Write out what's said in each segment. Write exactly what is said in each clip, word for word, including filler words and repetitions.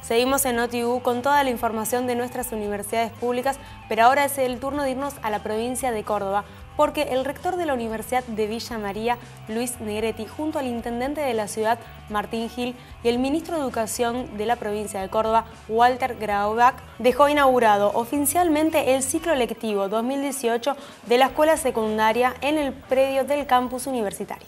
Seguimos en NotiU con toda la información de nuestras universidades públicas, pero ahora es el turno de irnos a la provincia de Córdoba, porque el rector de la Universidad de Villa María, Luis Negretti, junto al intendente de la ciudad, Martín Gil, y el ministro de Educación de la provincia de Córdoba, Walter Graubach, dejó inaugurado oficialmente el ciclo lectivo dos mil dieciocho de la escuela secundaria en el predio del campus universitario.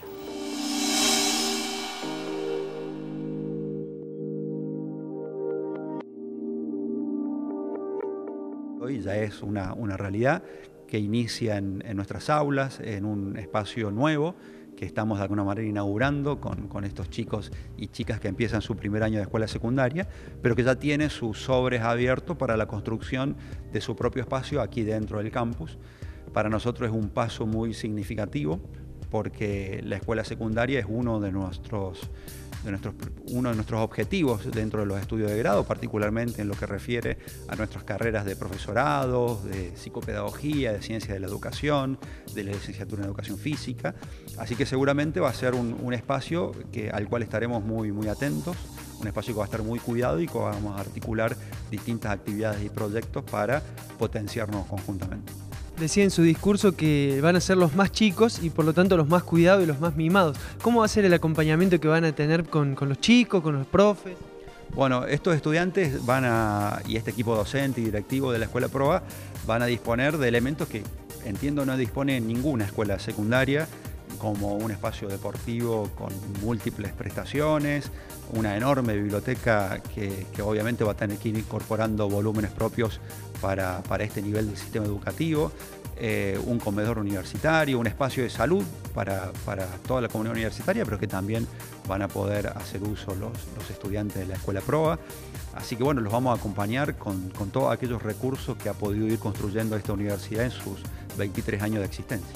Hoy ya es una, una realidad que inicia en, en nuestras aulas, en un espacio nuevo que estamos de alguna manera inaugurando con, con estos chicos y chicas que empiezan su primer año de escuela secundaria, pero que ya tiene sus sobres abiertos para la construcción de su propio espacio aquí dentro del campus. Para nosotros es un paso muy significativo porque la escuela secundaria es uno de nuestros, de nuestros, uno de nuestros objetivos dentro de los estudios de grado, particularmente en lo que refiere a nuestras carreras de profesorado, de psicopedagogía, de ciencia de la educación, de la licenciatura en educación física. Así que seguramente va a ser un, un espacio que, al cual estaremos muy, muy atentos, un espacio que va a estar muy cuidado y que vamos a articular distintas actividades y proyectos para potenciarnos conjuntamente. Decía en su discurso que van a ser los más chicos y por lo tanto los más cuidados y los más mimados. ¿Cómo va a ser el acompañamiento que van a tener con, con los chicos, con los profes? Bueno, estos estudiantes van a, y este equipo docente y directivo de la Escuela Proa van a disponer de elementos que entiendo no dispone ninguna escuela secundaria, como un espacio deportivo con múltiples prestaciones, una enorme biblioteca que, que obviamente va a tener que ir incorporando volúmenes propios para, para este nivel del sistema educativo, eh, un comedor universitario, un espacio de salud para, para toda la comunidad universitaria, pero que también van a poder hacer uso los, los estudiantes de la Escuela Proa. Así que bueno, los vamos a acompañar con, con todos aquellos recursos que ha podido ir construyendo esta universidad en sus veintitrés años de existencia.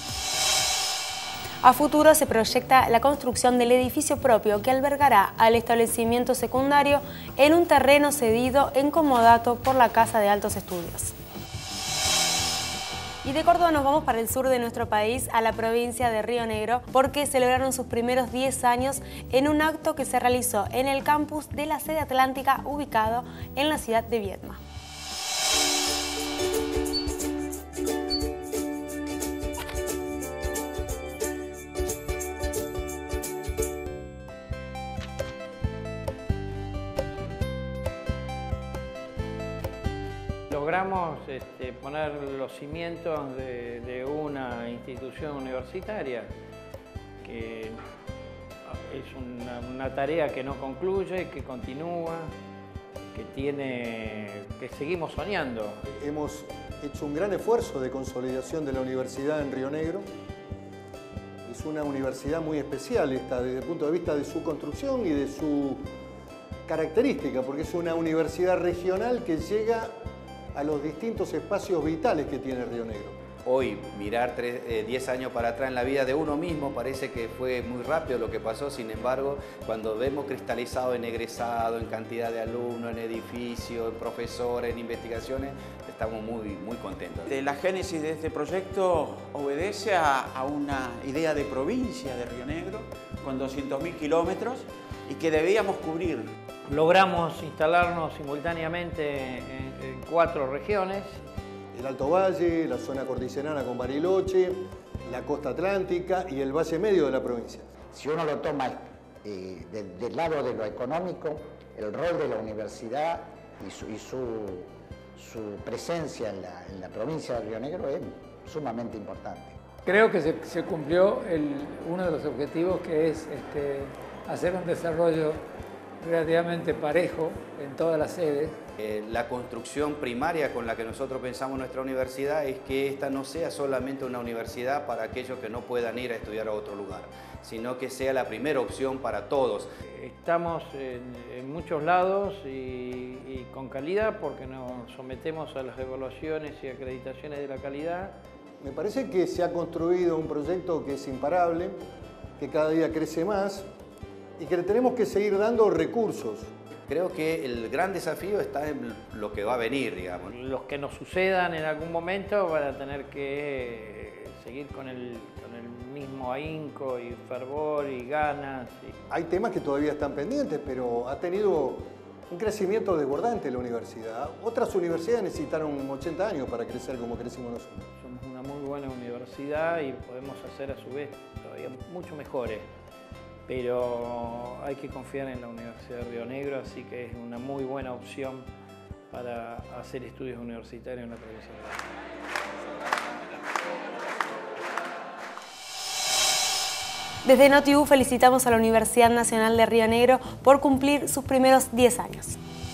A futuro se proyecta la construcción del edificio propio que albergará al establecimiento secundario en un terreno cedido en comodato por la Casa de Altos Estudios. Y de Córdoba nos vamos para el sur de nuestro país, a la provincia de Río Negro, porque celebraron sus primeros diez años en un acto que se realizó en el campus de la sede atlántica ubicado en la ciudad de Viedma. Logramos este, poner los cimientos de, de una institución universitaria que es una, una tarea que no concluye, que continúa, que, tiene, que seguimos soñando. Hemos hecho un gran esfuerzo de consolidación de la universidad en Río Negro. Es una universidad muy especial esta desde el punto de vista de su construcción y de su característica, porque es una universidad regional que llega a los distintos espacios vitales que tiene Río Negro. Hoy, mirar diez años para atrás en la vida de uno mismo parece que fue muy rápido lo que pasó, sin embargo, cuando vemos cristalizado en egresado, en cantidad de alumnos, en edificios, en profesores, en investigaciones, estamos muy, muy contentos. La génesis de este proyecto obedece a, a una idea de provincia de Río Negro, con doscientos mil kilómetros, y que debíamos cubrir. Logramos instalarnos simultáneamente en, en cuatro regiones. El Alto Valle, la zona cordillerana con Bariloche, la costa atlántica y el valle medio de la provincia. Si uno lo toma eh, del, del lado de lo económico, el rol de la universidad y su, y su, su presencia en la, en la provincia de Río Negro es sumamente importante. Creo que se, se cumplió el, uno de los objetivos, que es este, hacer un desarrollo relativamente parejo en todas las sedes. Eh, la construcción primaria con la que nosotros pensamos nuestra universidad es que esta no sea solamente una universidad para aquellos que no puedan ir a estudiar a otro lugar, sino que sea la primera opción para todos. Estamos en, en muchos lados y, y con calidad, porque nos sometemos a las evaluaciones y acreditaciones de la calidad. Me parece que se ha construido un proyecto que es imparable, que cada día crece más y que le tenemos que seguir dando recursos. Creo que el gran desafío está en lo que va a venir, digamos. Los que nos sucedan en algún momento van a tener que seguir con el, con el mismo ahínco y fervor y ganas. Y... Hay temas que todavía están pendientes, pero ha tenido un crecimiento desbordante de la universidad. Otras universidades necesitaron ochenta años para crecer como crecimos nosotros. Somos una muy buena universidad y podemos hacer a su vez todavía mucho mejores, pero hay que confiar en la Universidad de Río Negro, así que es una muy buena opción para hacer estudios universitarios en la provincia de Río Negro. Desde NotiU felicitamos a la Universidad Nacional de Río Negro por cumplir sus primeros diez años.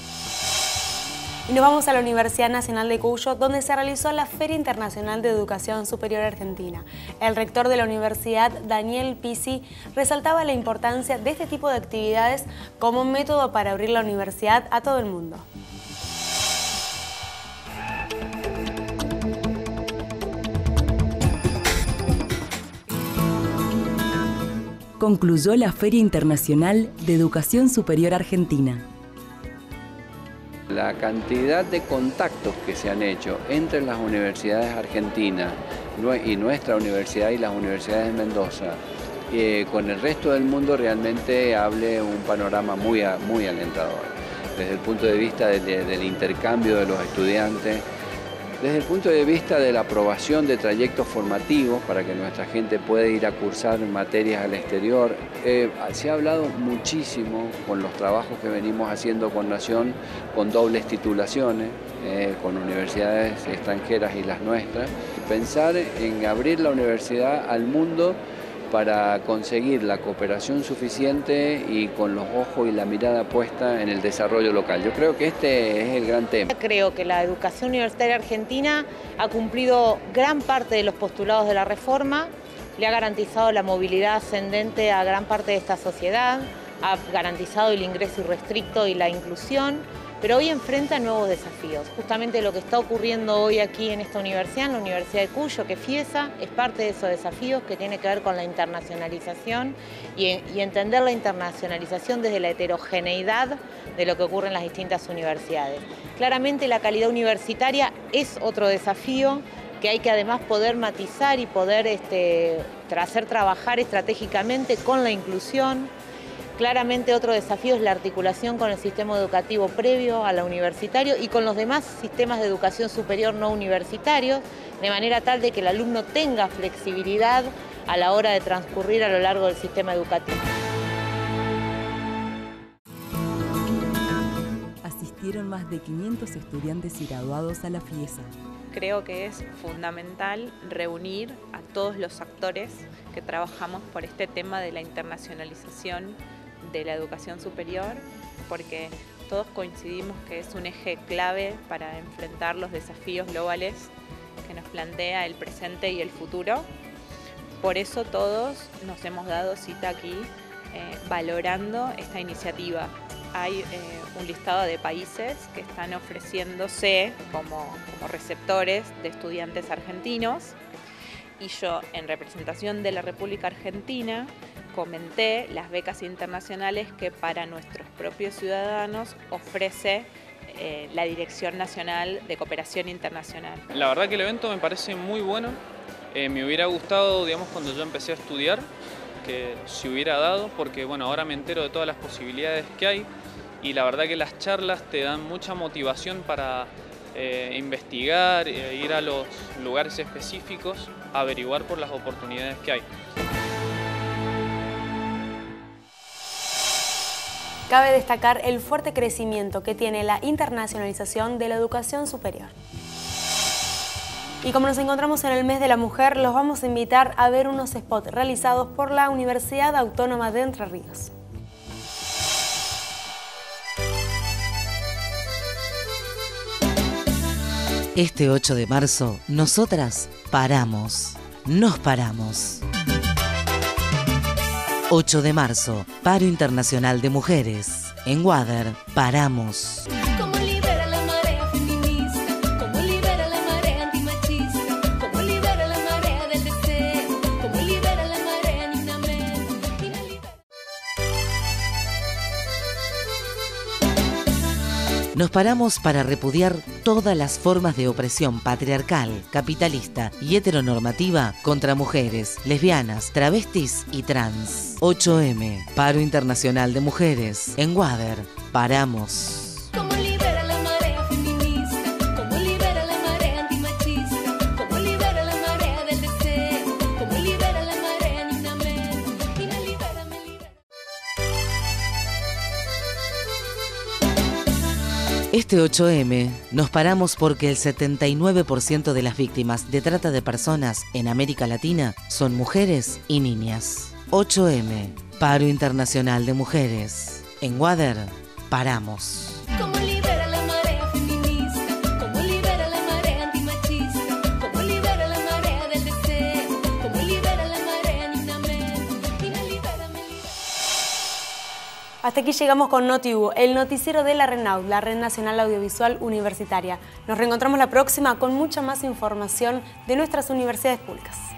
Y nos vamos a la Universidad Nacional de Cuyo, donde se realizó la Feria Internacional de Educación Superior Argentina. El rector de la universidad, Daniel Pizzi, resaltaba la importancia de este tipo de actividades como un método para abrir la universidad a todo el mundo. Concluyó la Feria Internacional de Educación Superior Argentina. La cantidad de contactos que se han hecho entre las universidades argentinas y nuestra universidad y las universidades de Mendoza eh, con el resto del mundo realmente hable un panorama muy, muy alentador. Desde el punto de vista de, de, del intercambio de los estudiantes, desde el punto de vista de la aprobación de trayectos formativos para que nuestra gente pueda ir a cursar materias al exterior. Eh, se ha hablado muchísimo con los trabajos que venimos haciendo con Nación, con dobles titulaciones, eh, con universidades extranjeras y las nuestras. Pensar en abrir la universidad al mundo para conseguir la cooperación suficiente y con los ojos y la mirada puesta en el desarrollo local. Yo creo que este es el gran tema. Creo que la educación universitaria argentina ha cumplido gran parte de los postulados de la reforma, le ha garantizado la movilidad ascendente a gran parte de esta sociedad, ha garantizado el ingreso irrestricto y la inclusión, pero hoy enfrenta nuevos desafíos. Justamente lo que está ocurriendo hoy aquí en esta universidad, en la Universidad de Cuyo, que FIESA, es parte de esos desafíos que tiene que ver con la internacionalización y, y entender la internacionalización desde la heterogeneidad de lo que ocurre en las distintas universidades. Claramente la calidad universitaria es otro desafío que hay que además poder matizar y poder este, hacer trabajar estratégicamente con la inclusión. Claramente otro desafío es la articulación con el sistema educativo previo a la universitario y con los demás sistemas de educación superior no universitarios, de manera tal de que el alumno tenga flexibilidad a la hora de transcurrir a lo largo del sistema educativo. Asistieron más de quinientos estudiantes y graduados a la FIESA. Creo que es fundamental reunir a todos los actores que trabajamos por este tema de la internacionalización de la educación superior, porque todos coincidimos que es un eje clave para enfrentar los desafíos globales que nos plantea el presente y el futuro. Por eso todos nos hemos dado cita aquí eh, valorando esta iniciativa. Hay eh, un listado de países que están ofreciéndose como, como receptores de estudiantes argentinos y yo, en representación de la República Argentina, comenté las becas internacionales que para nuestros propios ciudadanos ofrece eh, la Dirección Nacional de Cooperación Internacional. La verdad que el evento me parece muy bueno. Eh, me hubiera gustado, digamos, cuando yo empecé a estudiar, que se hubiera dado, porque bueno, ahora me entero de todas las posibilidades que hay y la verdad que las charlas te dan mucha motivación para eh, investigar, eh, ir a los lugares específicos, averiguar por las oportunidades que hay. Cabe destacar el fuerte crecimiento que tiene la internacionalización de la educación superior. Y como nos encontramos en el mes de la mujer, los vamos a invitar a ver unos spots realizados por la Universidad Autónoma de Entre Ríos. Este ocho de marzo, nosotras paramos, nos paramos. ocho de marzo, Paro Internacional de Mujeres. En Wader, paramos. ¿Cómo libera la marea feminista? ¿Cómo libera la marea antimachista? ¿Cómo libera la marea del deseo? ¿Cómo libera la marea ni una menos? Nos paramos para repudiar todas las formas de opresión patriarcal, capitalista y heteronormativa contra mujeres, lesbianas, travestis y trans. ocho eme, Paro Internacional de Mujeres. En Wader, paramos. Este ocho eme nos paramos porque el setenta y nueve por ciento de las víctimas de trata de personas en América Latina son mujeres y niñas. ocho eme, Paro Internacional de Mujeres. En Wader, paramos. ¿Cómo libera la marea feminista? ¿Cómo libera la marea antimachista? ¿Cómo libera la marea del deseo? ¿Cómo libera la marea ni una menos? Nina, libérame, libérame. Hasta aquí llegamos con NotiU, el noticiero de la RENAU, la Red Nacional Audiovisual Universitaria. Nos reencontramos la próxima con mucha más información de nuestras universidades públicas.